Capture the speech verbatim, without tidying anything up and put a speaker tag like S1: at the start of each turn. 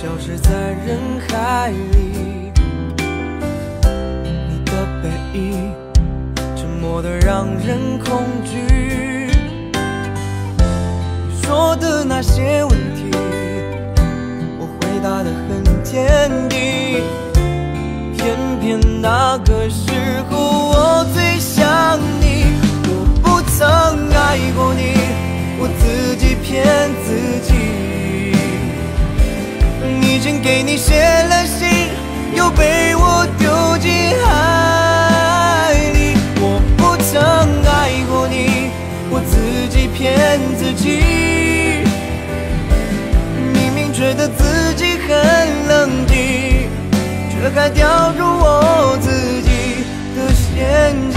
S1: 消失在人海里。你的背影沉默得让人恐惧。你说的那些问题，我回答得很坚定。偏偏那个时候我最想你，我不曾爱过你，我自己骗自己。已经给你写了信，又被我丢进海里。我不曾爱过你，我自己骗自己。明明觉得自己很冷静，却还掉入我自己的陷阱。